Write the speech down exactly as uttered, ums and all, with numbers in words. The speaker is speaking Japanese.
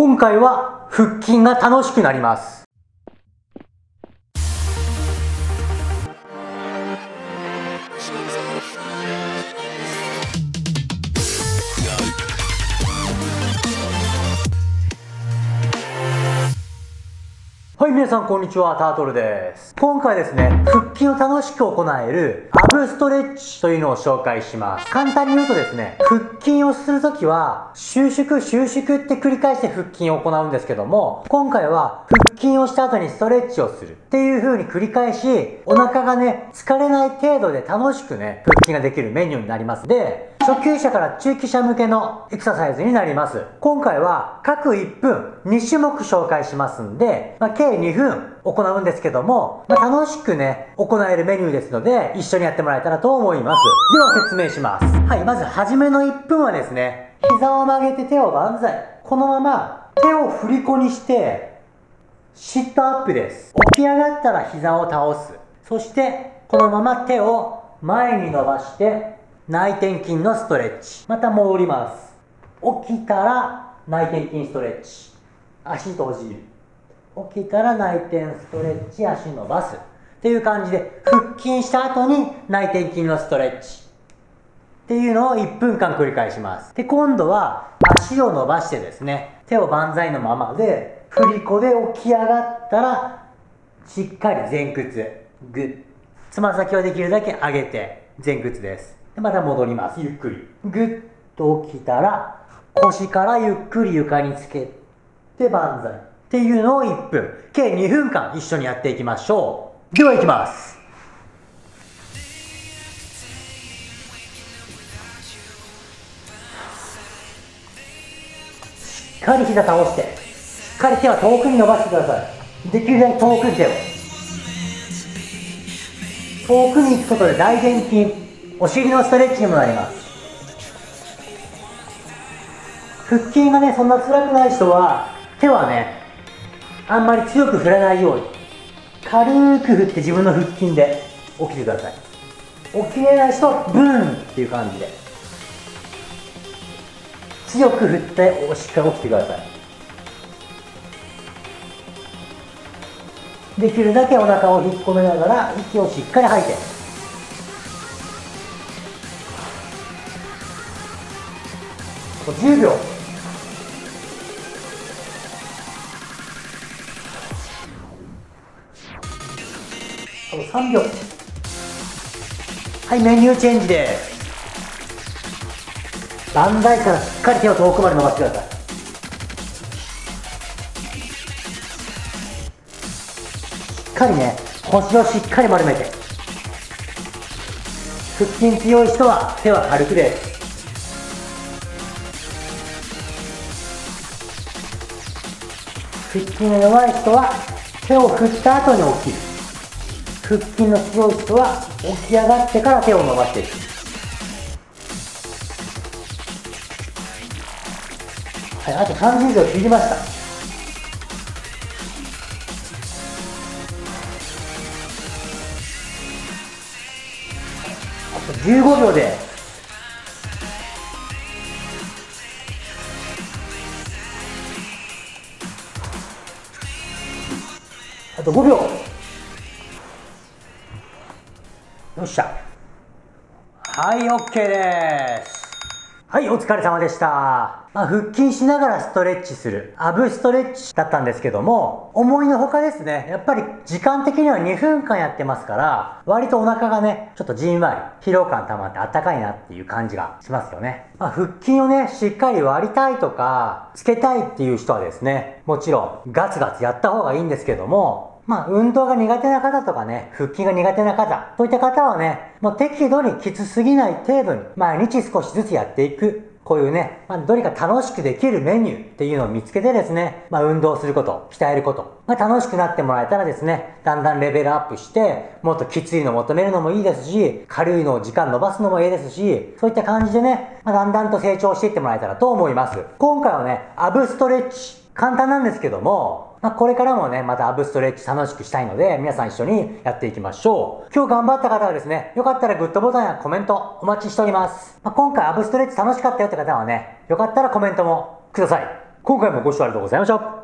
今回は腹筋が楽しくなります。はい、皆さんこんにちは、タートルです。今回ですね、腹筋を楽しく行えるアブストレッチというのを紹介します。簡単に言うとですね、腹筋をするときは、収縮、収縮って繰り返して腹筋を行うんですけども、今回は腹筋をした後にストレッチをするっていう風に繰り返し、お腹がね、疲れない程度で楽しくね、腹筋ができるメニューになります。で、初級者から中級者向けのエクササイズになります。今回は各いっぷんにしゅもく紹介しますんで、まあ、計にふん行うんですけども、まあ、楽しくね、行えるメニューですので、一緒にやってもらえたらと思います。では説明します。はい、まず初めのいっぷんはですね、膝を曲げて手を万歳。このまま手を振り子にして、シットアップです。起き上がったら膝を倒す。そして、このまま手を前に伸ばして、内転筋のストレッチ。また戻ります。起きたら内転筋ストレッチ。足閉じる。起きたら内転ストレッチ、足伸ばす。っていう感じで、腹筋した後に内転筋のストレッチ。っていうのをいっぷんかん繰り返します。で、今度は足を伸ばしてですね、手を万歳のままで、振り子で起き上がったら、しっかり前屈。グッ。つま先をできるだけ上げて、前屈です。でまた戻ります。ゆっくり。ぐっと起きたら、腰からゆっくり床につけて万歳。っていうのをいっぷん。計にふんかん一緒にやっていきましょう。では行きます。しっかり膝倒して、しっかり手は遠くに伸ばしてください。できるだけ遠くに手を。遠くに行くことで大前筋、お尻のストレッチにもなります。腹筋がね、そんな辛くない人は、手はね、あんまり強く振らないように、軽く振って自分の腹筋で起きてください。起きれない人は、ブーンっていう感じで。強く振って、しっかり起きてください。できるだけお腹を引っ込めながら、息をしっかり吐いて。じゅうびょう。あとさんびょう。はい、メニューチェンジです。万歳からしっかり手を遠くまで伸ばしてください。しっかりね、腰をしっかり丸めて。腹筋強い人は手は軽くです。腹筋の弱い人は手を振った後に起きる。腹筋の強い人は起き上がってから手を伸ばしていく。はい、あとさんじゅうびょう切りました。あとじゅうごびょうです。あとごびょう。よっしゃ。はい、OK です。はい、お疲れ様でした。まあ、腹筋しながらストレッチする、アブストレッチだったんですけども、思いのほかですね、やっぱり時間的にはにふんかんやってますから、割とお腹がね、ちょっとじんわり、疲労感溜まってあったかいなっていう感じがしますよね。まあ、腹筋をね、しっかり割りたいとか、つけたいっていう人はですね、もちろんガツガツやった方がいいんですけども、まあ、運動が苦手な方とかね、腹筋が苦手な方、そういった方はね、もう適度にきつすぎない程度に、毎日少しずつやっていく。こういうね、まあ、どれか楽しくできるメニューっていうのを見つけてですね、まあ、運動すること、鍛えること、まあ、楽しくなってもらえたらですね、だんだんレベルアップして、もっときついのを求めるのもいいですし、軽いのを時間伸ばすのもいいですし、そういった感じでね、まあ、だんだんと成長していってもらえたらと思います。今回はね、アブストレッチ、簡単なんですけども、まあ、これからもね、またアブストレッチ楽しくしたいので、皆さん一緒にやっていきましょう。今日頑張った方はですね、よかったらグッドボタンやコメントお待ちしております。まあ、今回アブストレッチ楽しかったよって方はね、よかったらコメントもください。 今回もご視聴ありがとうございました。